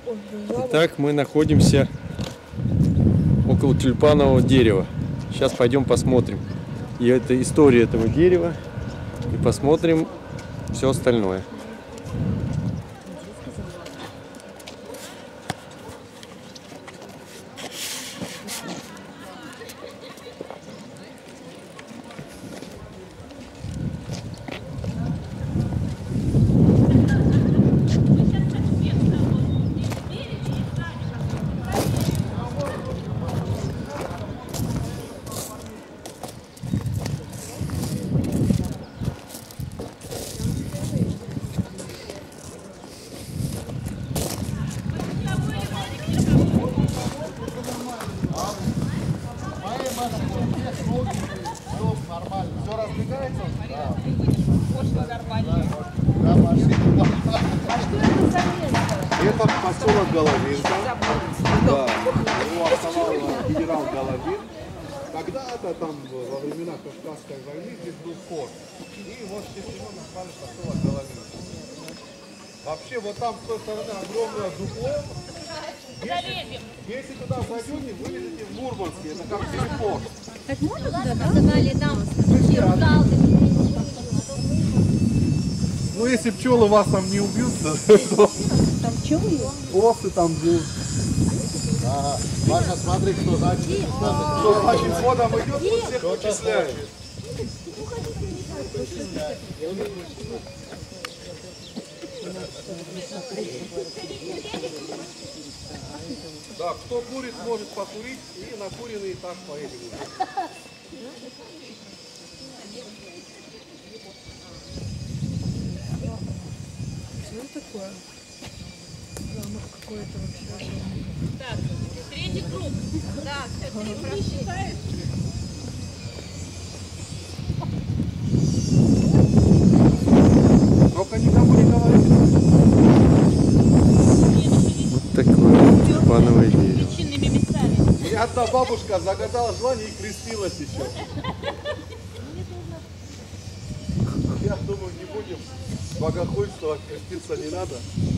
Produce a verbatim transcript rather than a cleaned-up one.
Итак, мы находимся около тюльпанового дерева. Сейчас пойдем посмотрим. И это история этого дерева. И посмотрим все остальное. Все разбегается? Да. Это поселок Головинка. Да. Его основал генерал Головин. Когда-то там во времена Кавказской войны здесь был форт. И вот с тех времен назвали поселок Головинка. Вообще вот там с той стороны огромное дупло. Если, если туда зайдете, вы видите в Мурманске, это как телефон. Так можно туда, да? Ну если пчелы вас там не убьют, то Там пчелы? осы там будут. Ага. Маша, смотри, кто задний. Кто задним ходом идет, он всех вычисляет. Да, кто курит, может покурить, и накуренные так поедем. Что это такое? Замок какой-то вообще. Так, третий круг. Да, все, три прошли. Только никому не говорите. Вот такое тюльпановое дерево. Причинными местами. Мне одна бабушка загадала желание и крестилась еще. Я думаю, не будем богохульствовать, креститься не надо.